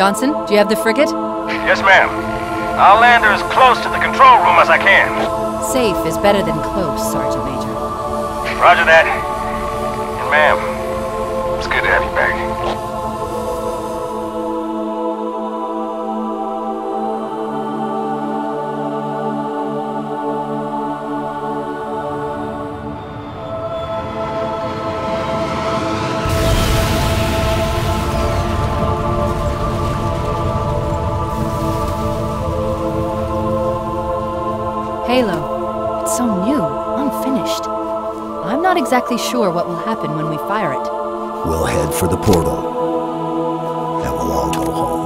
Johnson, do you have the frigate? Yes, ma'am. I'll land her as close to the control room as I can. Safe is better than close, Sergeant Major. Roger that. And ma'am, it's good to have you back. Halo. It's so new, unfinished. I'm not exactly sure what will happen when we fire it. We'll head for the portal, and we'll all go home.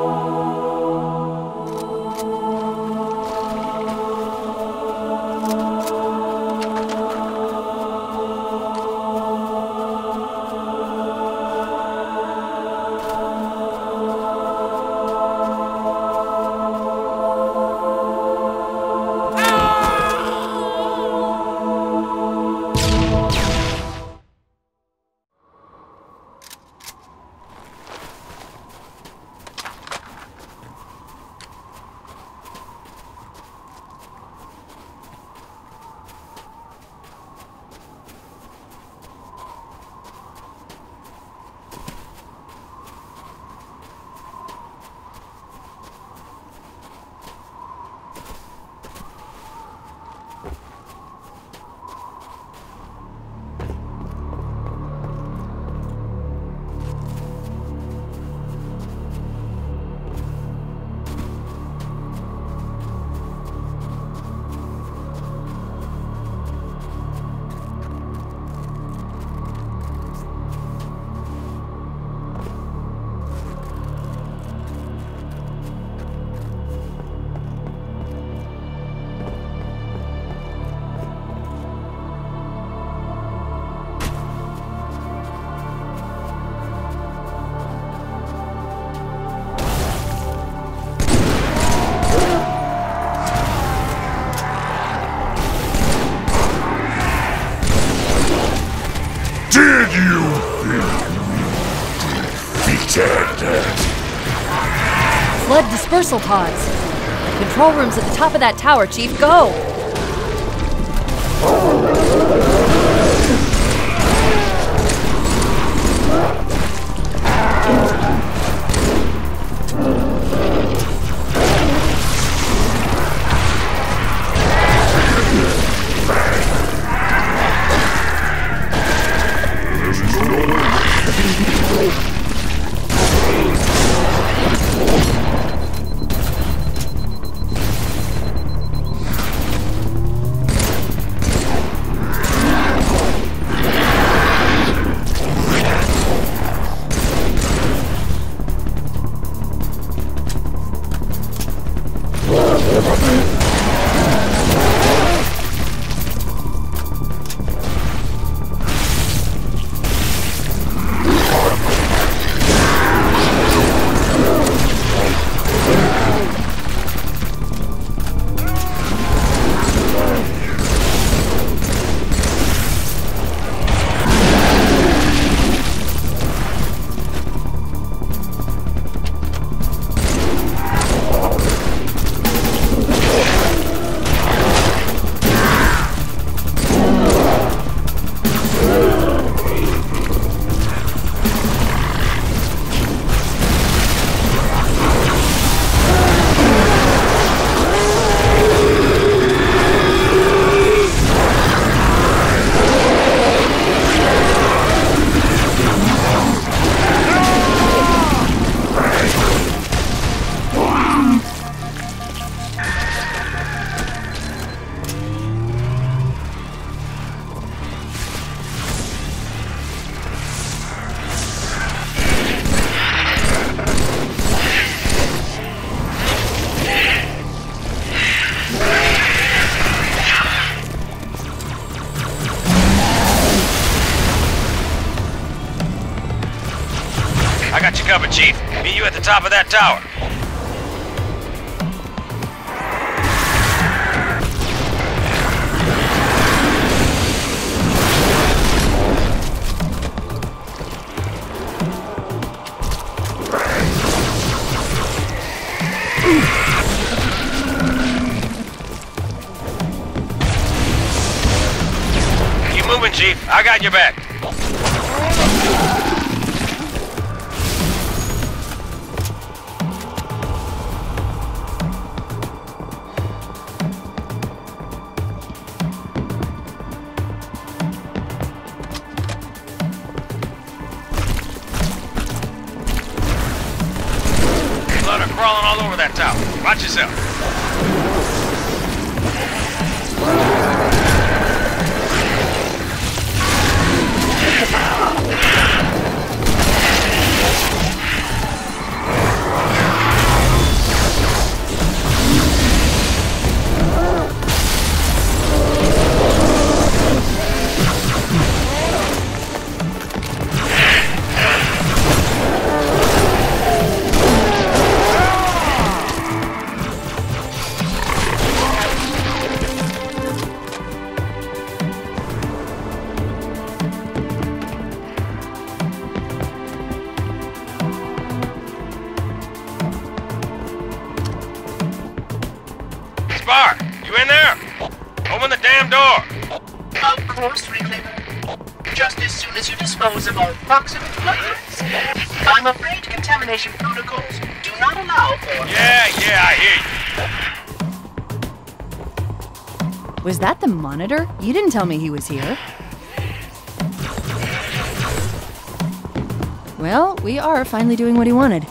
Did you defeated? Flood dispersal pods. The control room's at the top of that tower, Chief. Go! I got you covered, Chief. Meet you at the top of that tower. Chief. I got your back. Blood are crawling all over that tower. Watch yourself. Spark, you in there? Open the damn door. Of course, Reclaimer. Just as soon as you dispose of all proximate players. I'm afraid contamination protocols do not allow for... Yeah, I hear you. Was that the Monitor? You didn't tell me he was here. Well, we are finally doing what he wanted.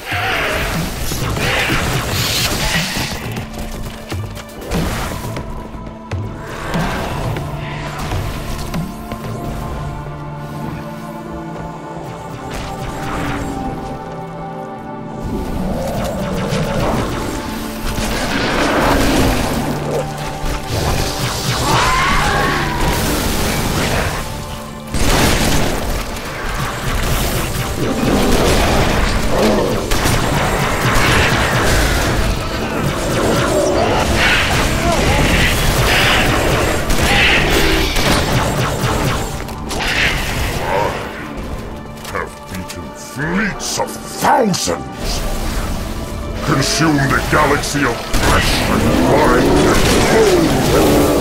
Fleets of thousands consume the galaxy of flesh and wine and bone.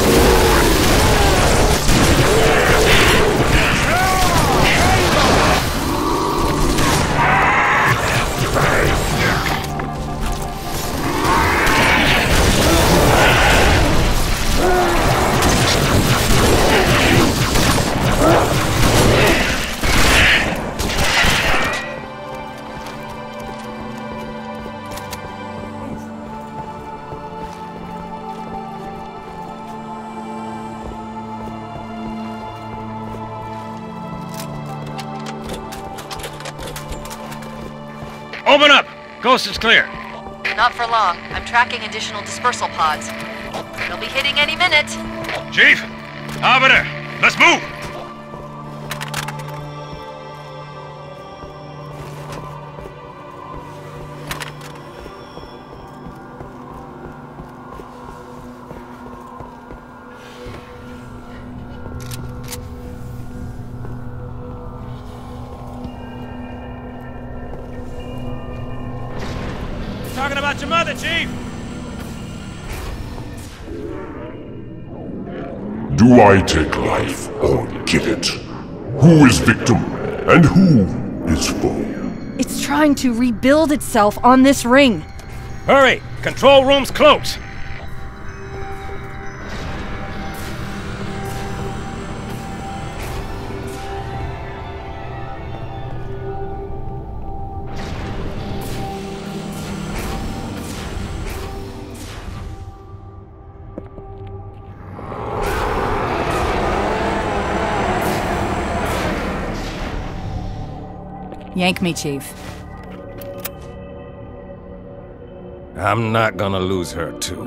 Open up! Coast is clear. Not for long. I'm tracking additional dispersal pods. They'll be hitting any minute. Chief! Arbiter! Let's move! Talking about your mother, Chief! Do I take life or give it? Who is victim and who is foe? It's trying to rebuild itself on this ring. Hurry! Control room's close! Yank me, Chief. I'm not gonna lose her, too.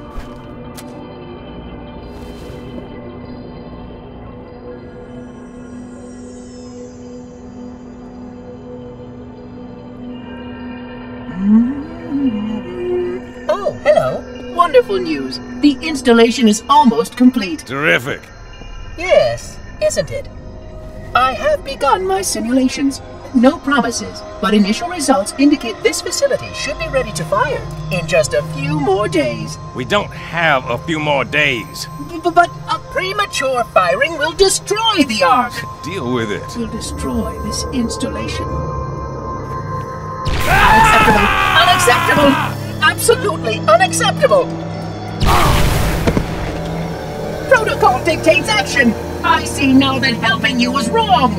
Oh, hello. Wonderful news. The installation is almost complete. Terrific. Yes, isn't it? I have begun my simulations. No promises, but initial results indicate this facility should be ready to fire in just a few more days. We don't have a few more days. But a premature firing will destroy the Ark. Deal with it. Will destroy this installation. Unacceptable! Unacceptable! Absolutely unacceptable! Protocol dictates action! I see now that helping you was wrong!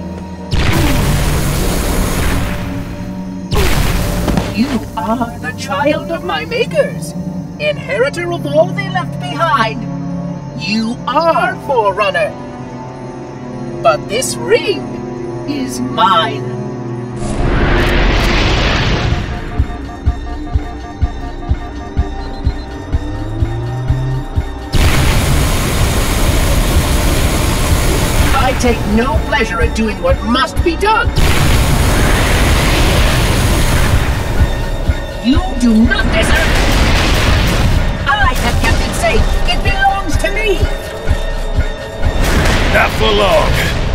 You are the child of my makers, inheritor of all they left behind. You are Forerunner. But this ring is mine. I take no pleasure in doing what must be done. You do not deserve it! I have kept it safe! It belongs to me! Not for long.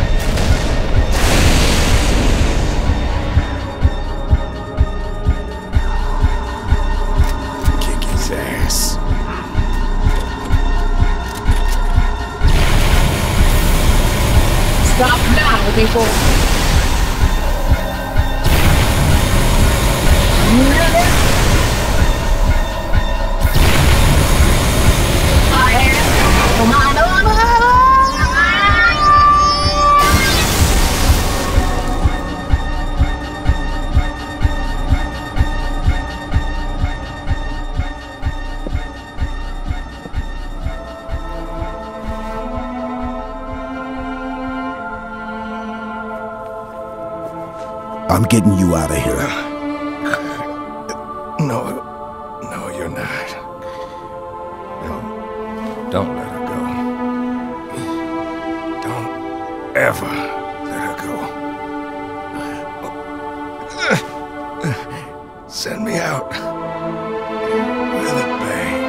Kick his ass. Stop now before... I'm getting you out of here. No, you're not. Don't let her go. Don't ever let her go. Send me out with a bang.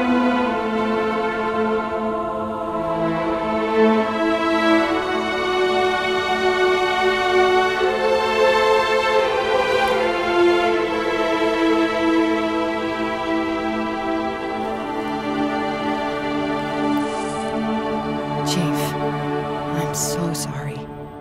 Chief, I'm so sorry.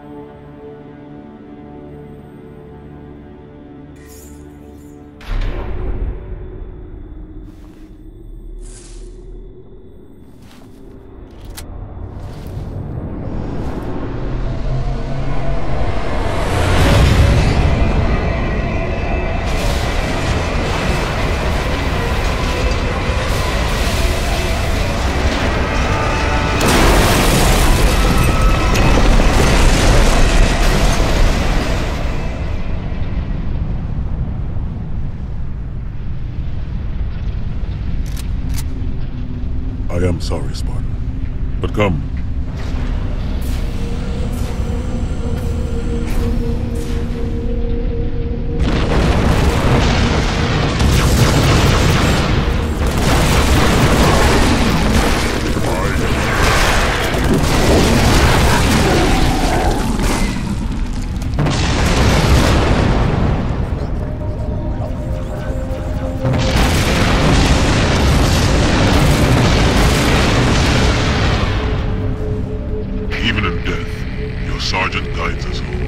I am sorry, Spartan. But come. Even in death, your sergeant guides us home.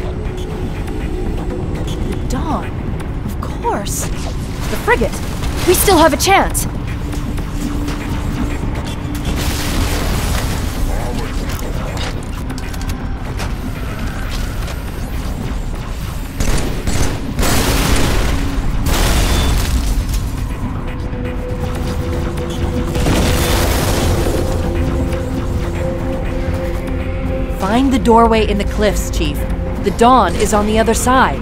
The Dawn. Of course. The frigate. We still have a chance. Find the doorway in the cliffs, Chief. The Dawn is on the other side.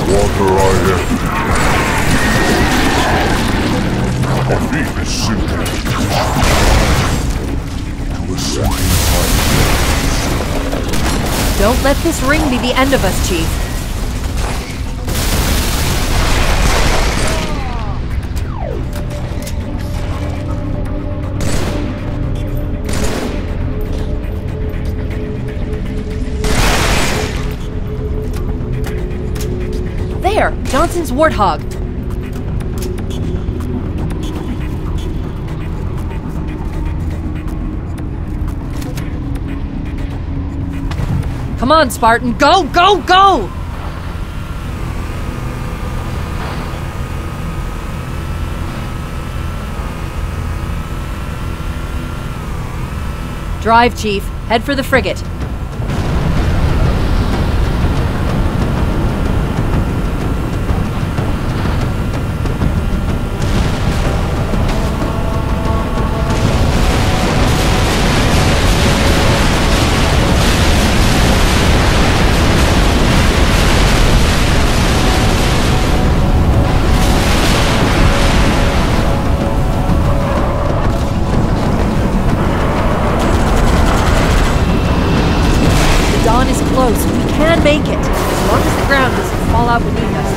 water I have. My feet is sinking. To a sinking tide. Don't let this ring be the end of us, Chief. There! Johnson's Warthog! Come on, Spartan! Go, go, go! Drive, Chief. Head for the frigate. Dawn is close. We can make it, as long as the ground doesn't fall out beneath us.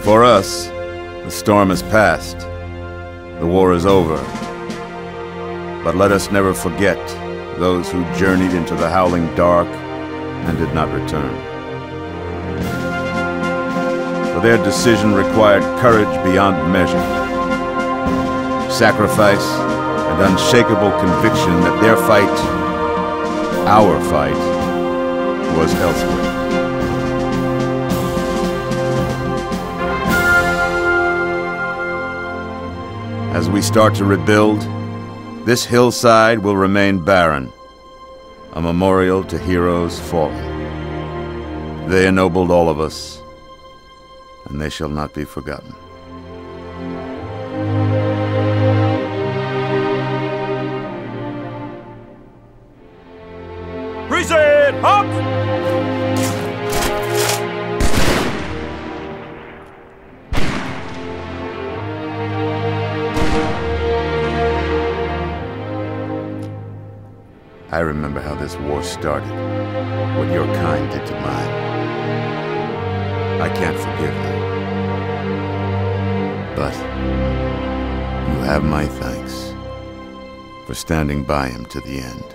For us, the storm has passed. The war is over. But let us never forget those who journeyed into the howling dark and did not return. For their decision required courage beyond measure, sacrifice, and unshakable conviction that their fight, our fight, was elsewhere. As we start to rebuild, this hillside will remain barren, a memorial to heroes fallen. They ennobled all of us, and they shall not be forgotten. Present! Up! I remember how this war started, what your kind did to mine. I can't forgive them. But you have my thanks for standing by him to the end.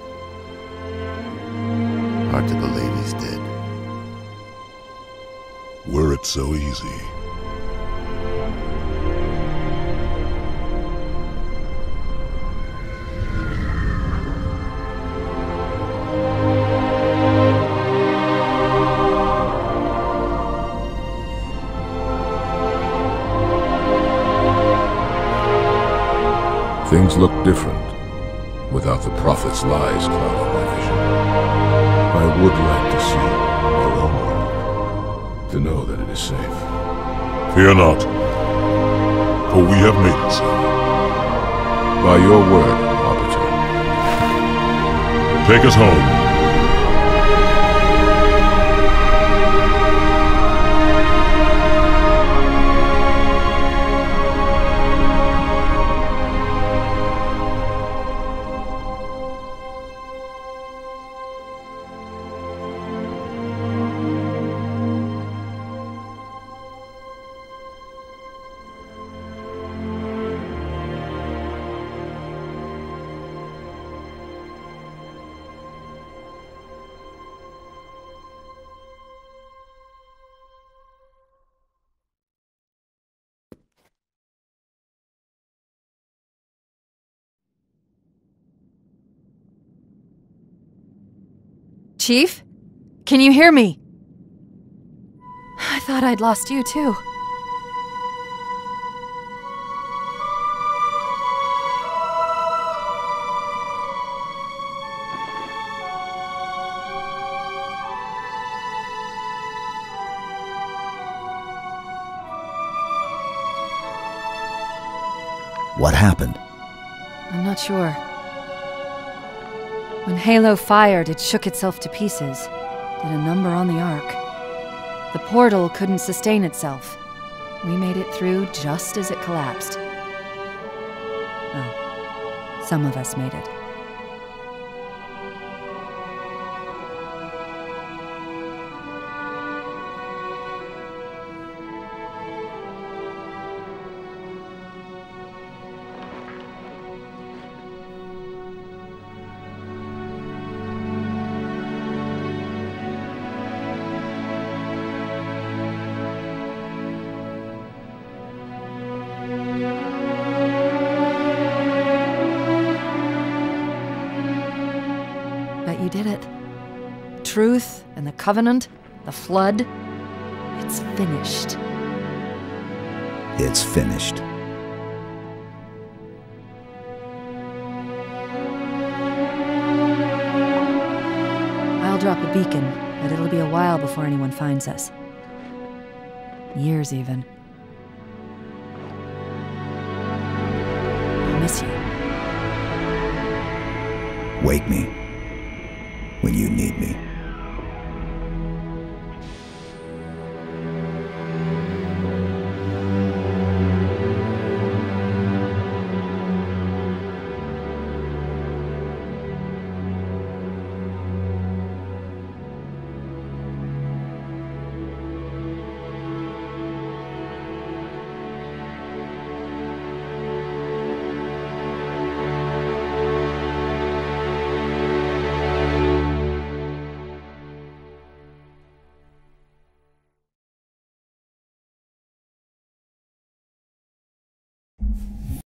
Hard to believe he's dead. Were it so easy. Things look different without the prophet's lies clouding my vision. I would like to see our own world, to know that it is safe. Fear not, for we have made it so. By your word, Arbiter. Take us home. Chief? Can you hear me? I thought I'd lost you too. What happened? I'm not sure. When Halo fired, it shook itself to pieces. Did a number on the Ark. The portal couldn't sustain itself. We made it through just as it collapsed. Oh, some of us made it. You did it. Truth and the Covenant, the Flood, it's finished. It's finished. I'll drop a beacon, but it'll be a while before anyone finds us. Years, even. I'll miss you. Wake me when you need me.